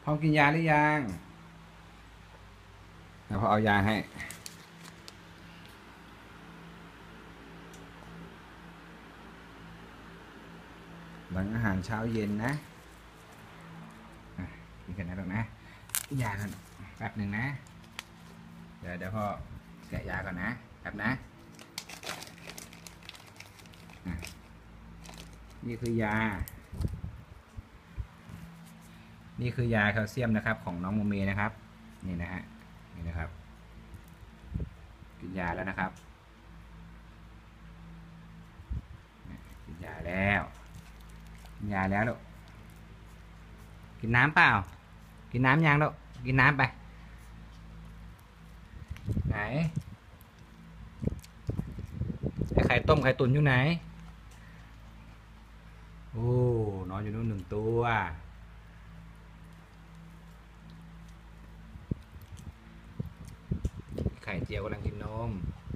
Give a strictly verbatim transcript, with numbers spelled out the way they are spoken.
พร้อมกินยาหรือยังเดี๋ยวพอเอายาให้หลังอาหารเช้าเย็นนะกินกันนะตรงนะยากันแป๊บหนึ่งนะเดี๋ยวเดี๋ยวพอแกะยาก่อนนะแป๊บนะนี่คือยานี่คือยาแคลเซียมนะครับของน้องโมเมนะครับนี่นะฮะนี่นะครับกินยาแล้วนะครับกินยาแล้วกินยาแล้วลูกกินน้ำเปล่ากินน้ำยังลูกกินน้ำไปไหนไข่ต้มไข่ตุ๋นอยู่ไหนโอ้นอนอยู่นู่นหนึ่งตัวไข่เจียวกำลังกินนม